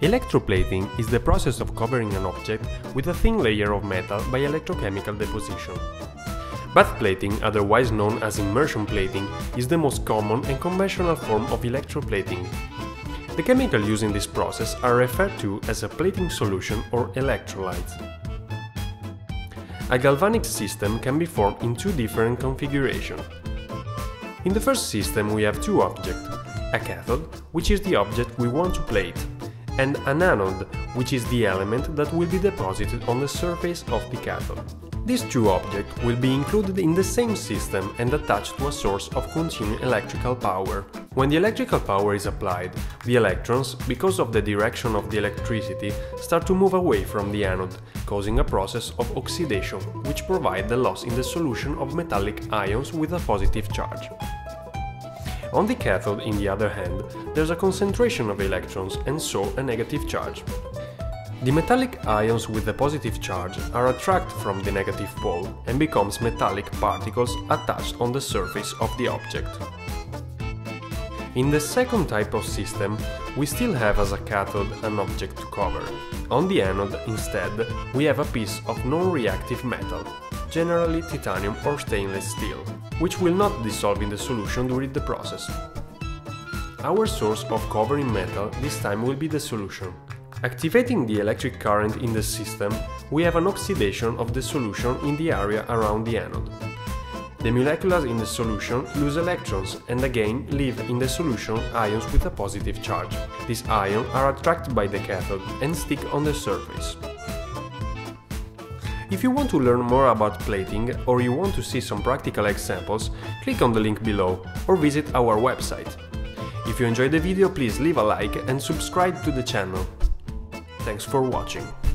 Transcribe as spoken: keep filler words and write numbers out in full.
Electroplating is the process of covering an object with a thin layer of metal by electrochemical deposition. Bath plating, otherwise known as immersion plating, is the most common and conventional form of electroplating. The chemicals used in this process are referred to as a plating solution or electrolytes. A galvanic system can be formed in two different configurations. In the first system we have two objects, a cathode, which is the object we want to plate, and an anode, which is the element that will be deposited on the surface of the cathode. These two objects will be included in the same system and attached to a source of continuous electrical power. When the electrical power is applied, the electrons, because of the direction of the electricity, start to move away from the anode, causing a process of oxidation, which provides the loss in the solution of metallic ions with a positive charge. On the cathode, in the other hand, there's a concentration of electrons and so a negative charge. The metallic ions with the positive charge are attracted from the negative pole and becomes metallic particles attached on the surface of the object. In the second type of system, we still have as a cathode an object to cover. On the anode, instead, we have a piece of non-reactive metal, generally titanium or stainless steel, which will not dissolve in the solution during the process. Our source of covering metal this time will be the solution. Activating the electric current in the system, we have an oxidation of the solution in the area around the anode. The molecules in the solution lose electrons and again leave in the solution ions with a positive charge. These ions are attracted by the cathode and stick on the surface. If you want to learn more about plating or you want to see some practical examples, click on the link below or visit our website. If you enjoyed the video, please leave a like and subscribe to the channel. Thanks for watching.